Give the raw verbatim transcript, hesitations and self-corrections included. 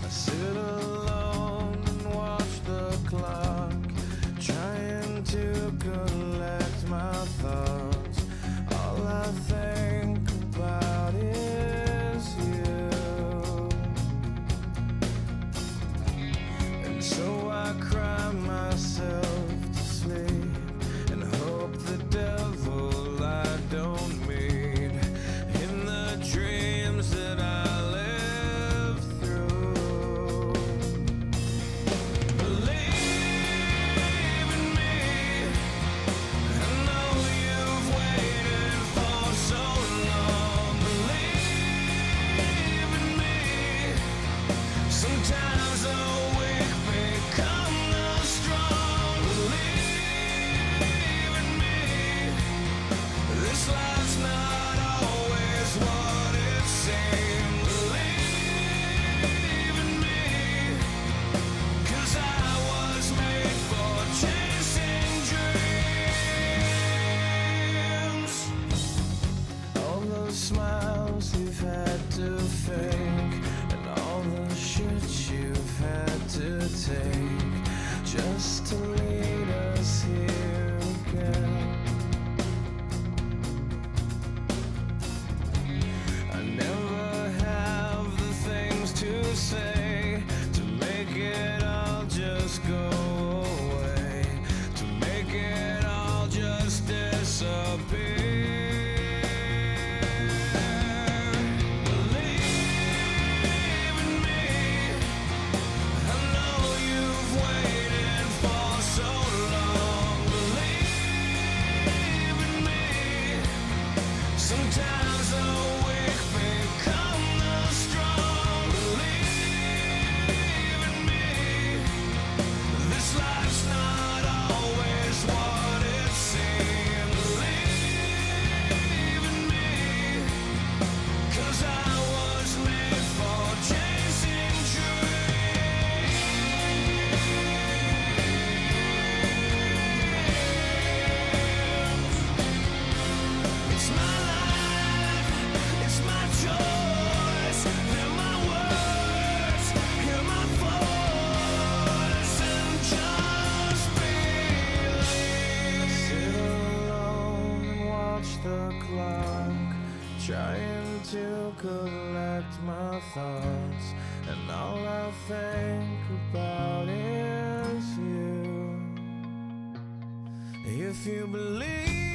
sit alone and watch the clock, trying to collect my thoughts. All I think about is you, and so I cry myself to sleep and hope the devil I don't meet in the dreams that I smiles you've had to fake, and all the shit you've had to take, just to lead us here again. I never have the things to say to make it all just go away, to make it all just disappear. Sometimes the weak become the strong. Believe in me, this life's not always what it seems. Believe in me, 'cause I was made for chasing dreams. It's my the clock, trying to collect my thoughts, and all I think about is you. If you believe